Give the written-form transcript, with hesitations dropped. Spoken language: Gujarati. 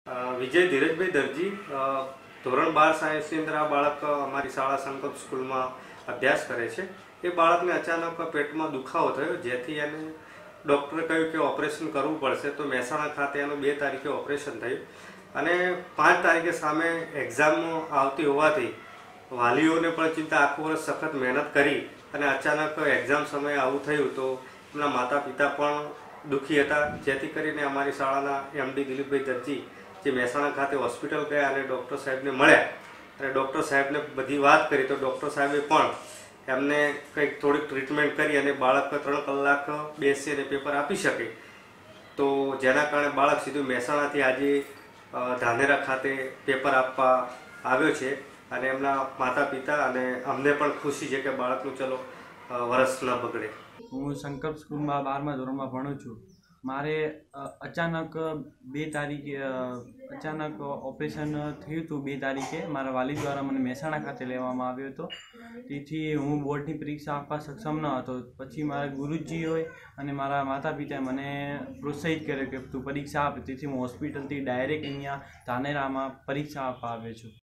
વિજય ધીરજભાઈ દરજી ધોરણ 12 સાયન્સની અંદર આ બાળક અમારી શાળા સંકલ્પ સ્કૂલમાં અભ્યાસ કરે છે। એ બાળકને અચાનક પેટમાં દુખાવો થયો, જેથી એને ડૉક્ટરે કહ્યું કે ઓપરેશન કરવું પડશે। તો મહેસાણા ખાતે એનું 2 તારીખે ઓપરેશન થયું અને 5 તારીખે સામે એક્ઝામ આવતી હોવાથી વાલીઓને પણ ચિંતા, આખું વર્ષ સખત મહેનત કરી અને અચાનક એક્ઝામ સમયે આવું થયું તો એમના માતા પિતા પણ દુઃખી હતા। જેથી કરીને અમારી શાળાના એમડી દિલીપભાઈ દરજી જે મહેસાણા ખાતે હોસ્પિટલ ગયા અને ડૉક્ટર સાહેબને મળ્યા અને ડૉક્ટર સાહેબને બધી વાત કરી તો ડૉક્ટર સાહેબે પણ એમને કંઈક થોડીક ટ્રીટમેન્ટ કરી અને બાળક 3 કલાક બેસી અને પેપર આપી શકે, તો જેના કારણે બાળક સીધું મહેસાણાથી આજે ધાનેરા ખાતે પેપર આપવા આવ્યો છે અને એમના માતા પિતા અને અમને પણ ખુશી છે કે બાળકનું ચલો વરસ ન બગડે। હું સંકલ્પ સ્કૂલમાં 12મા ધોરણમાં ભણું છું। મારે અચાનક 2 તારીખે ઓપરેશન થયું હતું। 2 તારીખે મારા વાલી દ્વારા મને મહેસાણા ખાતે લેવામાં આવ્યો હતો। તેથી હું બોર્ડની પરીક્ષા આપવા સક્ષમ ન હતો। પછી મારા ગુરુજીઓએ અને મારા માતા પિતાએ મને પ્રોત્સાહિત કર્યો કે તું પરીક્ષા આપ। તેથી હું હોસ્પિટલથી ડાયરેક્ટ અહીંયા ધાનેરામાં પરીક્ષા આપવા આવ્યો છું।